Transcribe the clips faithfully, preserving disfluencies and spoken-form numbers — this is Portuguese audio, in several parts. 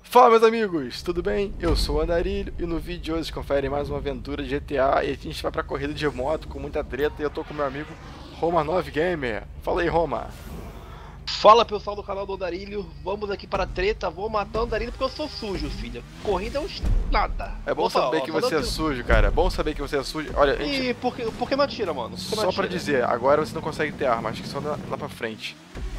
Fala, meus amigos, tudo bem? Eu sou o Andarilho e no vídeo de hoje confere mais uma aventura de G T A e a gente vai pra corrida de moto com muita treta e eu tô com meu amigo Roma nove Gamer. Fala aí, Roma. Fala, pessoal do canal do Andarilho, vamos aqui para a treta, vou matar o Andarilho porque eu sou sujo, filho. Corrida é um nada. É bom Opa, saber ó, que só você é dando- sujo, cara. É bom saber que você é sujo. Olha, a gente... E por que, por que não atira, mano? Por que não só pra atira? dizer, agora você não consegue ter arma, acho que só lá pra frente.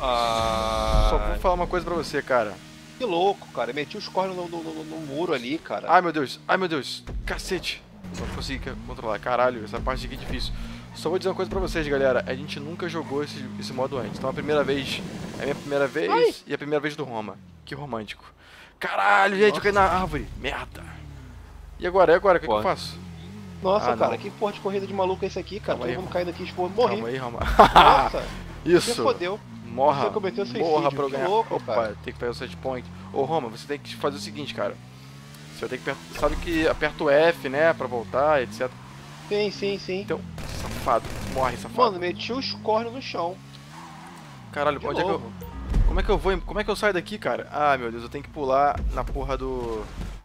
Ah, Só vou falar uma coisa pra você, cara. que louco, cara. Meti os cornos no, no, no- no muro ali, cara. Ai, meu Deus, ai, meu Deus, cacete. Não consegui controlar, caralho, essa parte aqui é difícil. Só vou dizer uma coisa pra vocês, galera. A gente nunca jogou esse, esse modo antes. Então a primeira vez é a minha primeira vez Ai. e a primeira vez do Roma. Que romântico. Caralho, gente, eu caí na árvore. Merda. E agora? E agora? O que, que eu Porra. faço? Nossa, Ah, cara, não. que porra de corrida de maluco é esse aqui, cara? Calma Todo aí, mundo caindo aqui, expor, morri. Calma aí, Roma. Nossa, você Isso. fodeu. Morra. Você cometeu suicídio, Morra pra eu que ganhar. louco, Opa, cara. tem que pegar o set point. Ô, Roma, você tem que fazer o seguinte, cara. Você vai ter que... apertar- Sabe que aperta o F, né? Pra voltar, etcétera. Sim, sim, sim. Então, safado. Morre, safado. Mano, meti os cornos no chão. Caralho, De onde é que eu... novo. Como é que eu vou... Como é que eu saio daqui, cara? Ah, meu Deus, eu tenho que pular na porra do...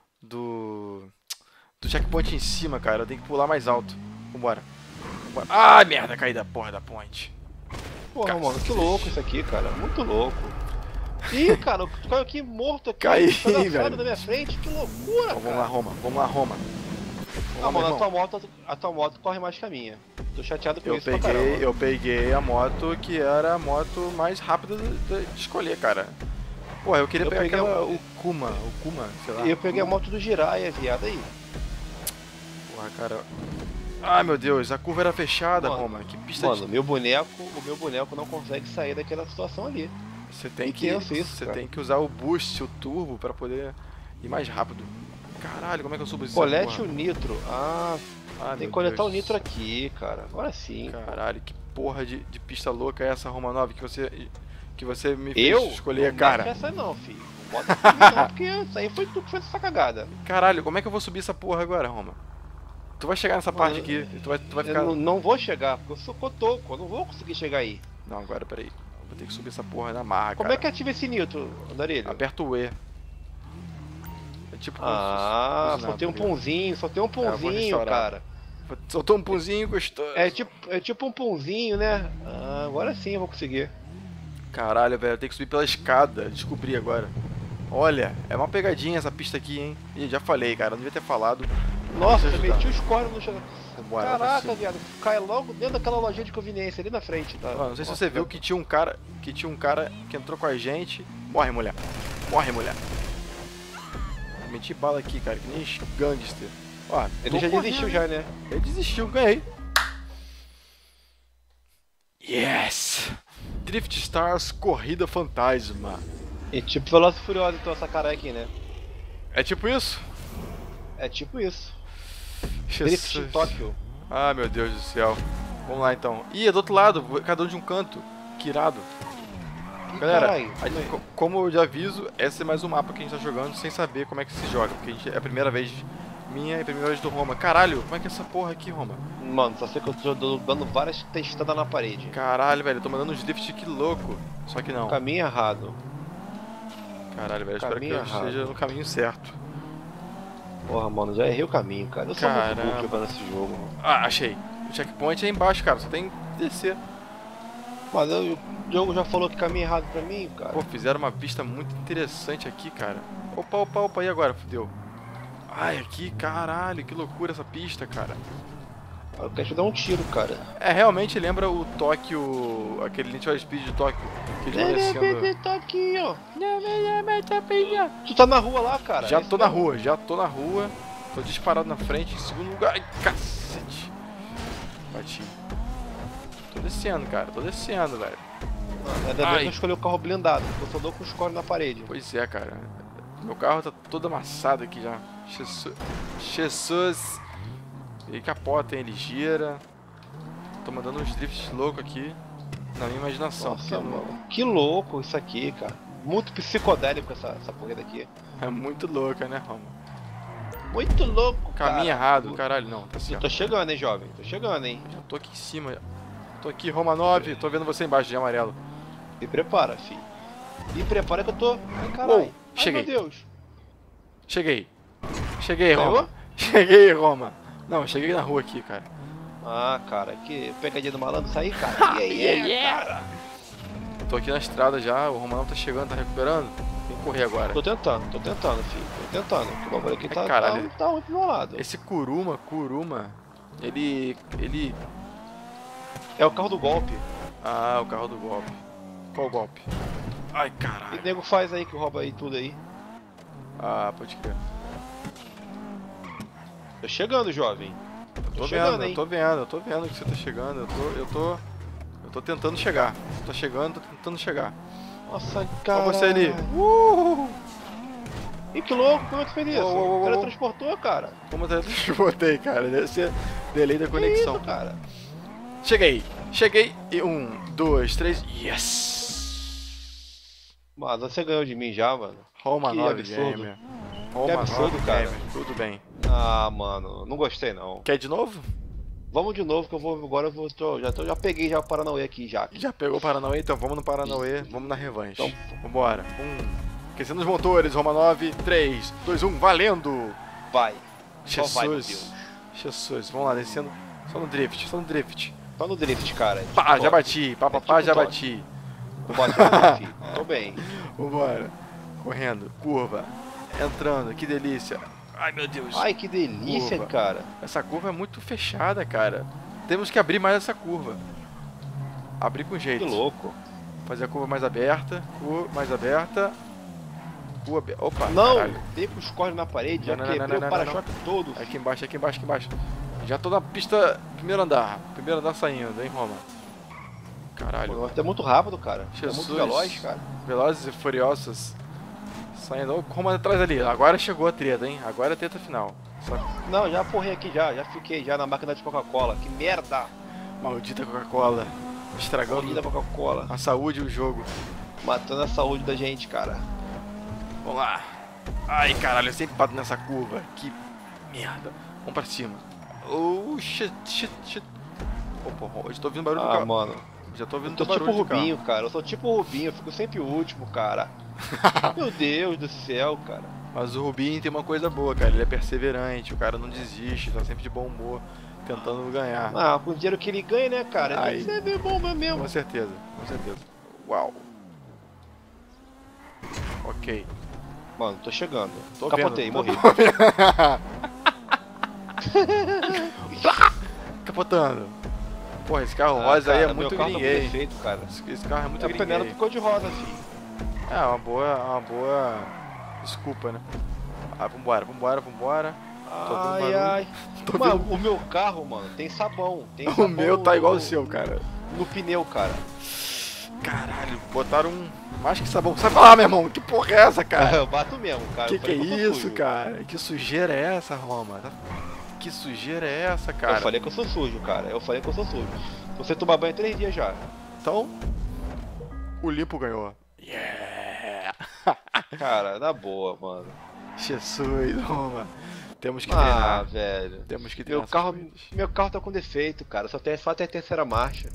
Do... Do checkpoint em cima, cara. Eu tenho que pular mais alto. Vambora. Vambora. Ah, merda, caí da porra da ponte. Porra, Cacete. mano, que louco isso aqui, cara. Muito louco. Ih, cara, eu caio aqui morto aqui. Caí, pedaçado velho. na minha frente. Que loucura, Então, vamos lá, cara. Roma. Vamos lá, Roma. Ah, Vamos lá, mano, a meu tua, irmão. moto, a tua moto corre mais que a minha. Tô chateado com Eu isso pra peguei, caramba. eu peguei a moto que era a moto mais rápida de, de- de escolher, cara. Porra, eu queria Eu pegar peguei aquela... a- O Kuma, o Kuma, sei lá. E eu peguei a moto do Jiraiya, viado, aí. Porra, cara... Ai, meu Deus, a curva era fechada, Mano, Roma. Que pista Mano, de... o meu boneco, o meu boneco não consegue sair daquela situação ali. Você tem que que, tenso isso, você cara. tem que usar o boost, o turbo, pra poder ir mais rápido. Caralho, como é que eu subo isso? Colete o nitro. Ah, Ah, tem meu que coletar Deus. o nitro aqui, cara. Agora sim. Caralho, que porra de, de pista louca é essa, Roma nove, que você, que você me fez Eu? escolher, não cara? Não essa não, filho. Não bota aqui não, porque isso aí foi tu que fez essa cagada. Caralho, como é que eu vou subir essa porra agora, Roma? Tu vai chegar nessa Mano, parte aqui, tu vai, tu vai ficar... Eu não, não vou chegar, porque eu sou cotoco, eu não vou conseguir chegar aí. Não, agora, peraí. Eu vou ter que subir essa porra na marra, Como cara. é que ativa esse nitro, Andarilho? Aperta o E. É tipo... como se Ah, fosse só nada, tem um tá ligado? pãozinho, só tem um eu vou pãozinho, restaurar. cara. Soltou um punzinho gostoso. É tipo, é tipo um pãozinho, né? Ah, agora sim eu vou conseguir. Caralho, velho, eu tenho que subir pela escada. Descobri agora. Olha, é uma pegadinha essa pista aqui, hein? Ih, já falei, cara, não devia ter falado. Nossa, Deixa eu ajudar. meti os cornos no chão. Vambora, vai pra Caraca, cima. viado, cai logo dentro daquela lojinha de conveniência ali na frente, tá? Ó, não sei se Nossa, você viu que tinha um cara que tinha um cara que entrou com a gente. Morre, mulher. Morre, mulher. Meti bala aqui, cara, que nem gangster. Ó, Ele tô já correndo. desistiu já, né? Ele desistiu, ganhei. Yes! Drift Stars Corrida Fantasma. E tipo Velozes e Furiosos, então, essa cara aqui, né? É tipo isso? É tipo isso. Jesus. Drift Tóquio. Ah, meu Deus do céu. Vamos lá então. Ih, é do outro lado, cada um de um canto. Que irado. Ih, Galera, caralho, a gente- co- como eu já aviso, esse é mais um mapa que a gente tá jogando sem saber como é que se joga. Porque a gente, é a primeira vez minha e a primeira vez do Roma. Caralho, como é que é essa porra aqui, Roma? Mano, só sei que eu tô dando- dando várias testadas na parede. Caralho, velho, eu tô mandando uns drift que louco. Só que não. Caminho errado. Caralho, velho, eu espero que Caminho eu errado. esteja no caminho certo. Porra, mano, já errei o caminho, cara. Eu sou muito Caramba. burro jogando esse jogo, mano. Ah, achei. O checkpoint é embaixo, cara, só tem que descer. Mas eu- o jogo já falou que caminho errado pra mim, cara. Pô, fizeram uma pista muito interessante aqui, cara. Opa, opa, opa, e agora? Fudeu. Ai, aqui, caralho, que loucura essa pista, cara. Eu quero te dar um tiro, cara. É, realmente lembra o Tóquio, aquele Need for Speed de Tóquio, que eles vão descendo... Tá aqui, ó. Tu tá na rua lá, cara. Já Esse tô na mesmo. rua, já tô na rua, tô disparado na frente, em segundo lugar, ai, cacete. Bati. Tô descendo, cara, tô descendo, velho. Ainda bem Ai. que eu escolhi o carro blindado, porque eu só dou com os cornos na parede. Pois é, cara. Meu carro tá todo amassado aqui já. Jesus. Jesus. Ele capota, hein? Ele gira. Tô mandando uns drifts loucos aqui. Na minha imaginação. Nossa, porque não- mano. Que louco isso aqui, cara. Muito psicodélico essa, essa corrida aqui. É muito louca, né, Roma? Muito louco, cara. Caminho errado, caralho, não, tá Eu certo. tô chegando, hein, jovem. Tô chegando, hein. Já tô aqui em cima. Tô aqui, Roma nove, tô vendo você embaixo de amarelo. Se prepara, filho. E prepara que eu tô... Ai, caralho. Uou, cheguei. Ai, meu Deus. Cheguei. Cheguei, Pegou? Roma. Cheguei, Roma. Não, cheguei na rua aqui, cara. Ah, cara, que pegadinha do malandro isso aí, cara. E aí, Yeah, é, yeah. cara. Tô aqui na estrada já, o Romanão tá chegando, tá recuperando. Tem que correr agora. Tô tentando, tô tentando, filho. Tô tentando. O bagulho aqui Ai, tá, caralho. tá, tá muito pro meu lado. Esse Kuruma, Kuruma, ele... ele... É o carro do golpe. Ah, o carro do golpe. Qual golpe? Ai, O que caralho. o nego faz aí que rouba aí tudo aí? Ah, pode crer. Tô chegando, jovem. Eu tô chegando, vendo, eu hein? tô vendo, eu tô vendo que você tá chegando. Eu tô, eu tô... Eu tô tentando chegar. Tô chegando, tô tentando chegar. Nossa, cara. Olha você ali. Uh! Ih, que louco, como é que fez isso? Uou, uou, uou, uou. Teletransportou, cara. Como eu transportei, cara. Deve ser delay da Que conexão. isso, cara? Cheguei, cheguei. E um, dois, três. Yes! Mano, você ganhou de mim já, mano. Roma Que nove absurdo. Gamer. Roma absurdo, nove cara. Gamer. Tudo bem. Ah, mano, não gostei não. Quer de novo? Vamos de novo que eu vou agora eu vou tô, já tô, já peguei já o Paranauê aqui já. Já pegou o Paranauê? Então vamos no Paranauê. Vamos na revanche. Então- Vambora. Um. Aquecendo os motores. Roma nove. três, dois, um. Valendo! Vai. Só vai, meu Jesus. Deus. Jesus. Vamos lá, descendo. Só no drift, só no drift. Só no drift, cara. É Pá, tipo já top. bati. Pá, pá, É pá, tipo já top. bati. Vou bater, filho. Tô bem. Vambora. Correndo. Curva. Entrando. Que delícia. Ai, meu Deus. Ai, que delícia, Curva. cara. Essa curva é muito fechada, cara. Temos que abrir mais essa curva. Abrir com Que jeito. louco. Fazer a curva mais aberta. Curva mais aberta. Curva aberta. Opa, Não, caralho. dei com os corres na parede, já Não, não, quebrei não, não, o não, para-choque todo. filho. Aqui embaixo, aqui embaixo, aqui embaixo. Já tô na pista. Primeiro andar. Primeiro andar saindo, hein, Roma? Caralho. Pô, é muito rápido, cara. É Jesus. muito veloz, cara. Velozes e furiosos. Saindo. Ô, Roma atrás ali. Agora chegou a treta, hein? Agora é a treta final. Só Não, já porrei aqui já, já fiquei já na máquina de Coca-Cola. Que merda! maldita Coca-Cola. Estragando Maldita Coca-Cola. a saúde e o jogo. Matando a saúde da gente, cara. Vamos lá. Ai, caralho, eu sempre bato nessa curva. Que merda. Vamos pra cima. Oh, shit, shit, shit. Opa, eu já tô ouvindo barulho do Ah, carro. mano. Já tô Eu ouvindo tô barulho tipo o do carro. Rubinho, cara. Eu sou tipo o Rubinho, eu fico sempre o último, cara. Meu Deus do céu, cara. Mas o Rubinho tem uma coisa boa, cara. Ele é perseverante, o cara não desiste, tá sempre de bom humor, tentando ganhar. Ah, com o dinheiro que ele ganha, né, cara? Aí. Isso é bem bom mesmo. Com certeza, com certeza. Uau. Ok. Mano, tô chegando. Tô Capotei, vendo, tô morri. Capotando. Porra, esse carro Ah, rosa aí cara, é muito meu carro tá com gringuei. defeito, cara. Esse, esse carro é muito A Penela gringuei. ficou de rosa, filho. É, uma boa, uma boa desculpa, né? Ah, vambora, vambora, vambora. Tô ouvindo Ai, barulho. ai. Tô Mano, ouvindo- o meu carro, mano, tem sabão. Tem O sabão meu tá igual no- o seu, cara. No pneu, cara. Caralho, botaram um... Mais que sabão. Sai pra lá, meu irmão. Que porra é essa, cara? Eu bato mesmo, cara. Que Eu que é falei eu sou isso, sujo. cara? Que sujeira é essa, Roma? Que sujeira é essa, Eu cara? falei que eu sou sujo, cara. Eu falei que eu sou sujo. Você tomar banho três dias já. Então, o limpo ganhou. Yeah! Cara, na boa, mano. Jesus, Roma. Temos que Ah, treinar. velho. Temos que treinar. Meu carro, essas coisas. meu carro tá com defeito, cara. Só tem só até a terceira marcha.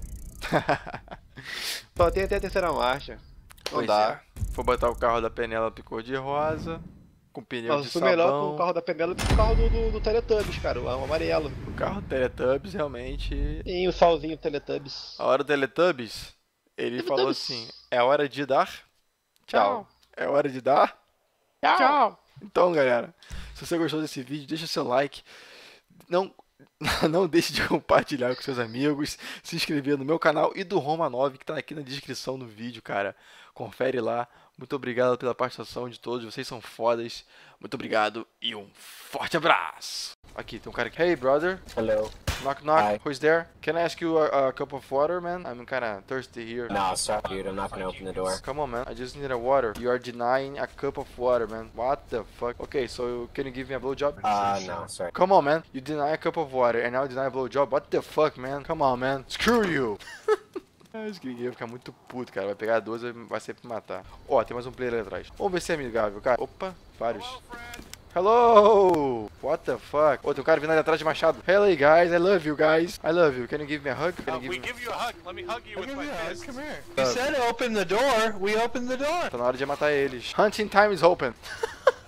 Só tem até a terceira marcha. Não Pois dá. é. Vou botar o carro da Penélope cor de rosa, com pneu Mas de foi sabão. melhor com o carro da Penélope que o carro do, do, do Teletubbies, cara. O amarelo. O carro Teletubbies, realmente... E o solzinho Teletubbies. A hora do Teletubbies, ele Teletubbies. falou assim, é hora de dar Tchau. É hora de dar Tchau. tchau. Então, galera, se você gostou desse vídeo, deixa seu like. Não, não deixe de compartilhar com seus amigos, se inscrever no meu canal e do Roma nove, que tá aqui na descrição do vídeo, cara. Confere lá. Muito obrigado pela participação de todos, vocês são fodas. Muito obrigado e um forte abraço. Aqui, tem um cara aqui. Hey, brother. Hello. Knock, knock. Hi. Who's there? Can I ask you a, a cup of water, man? I'm kind of thirsty here. No, sorry, dude. I'm not gonna open the door. Come on, man. I just need a water. You are denying a cup of water, man. What the fuck? Okay, so can you give me a blowjob? Uh, no, sorry. Come on, man. You deny a cup of water and now deny a blowjob. What the fuck, man? Come on, man. Screw you. Esse gringuinho vai ficar muito puto, cara. Vai pegar doze e vai sempre matar. Ó, tem mais um player ali atrás. Vamos ver se é amigável, cara. Opa, vários. Hello! What the fuck? Ô, tem um cara vindo ali atrás de machado. Hello, guys. I love you, guys. I love you. Can you give me a hug? Can Uh, you give we me... give you a hug. Let me hug you with my fist. Come here. Uh, You said open the door. We opened the door. Tá na hora de matar eles. Hunting time is open.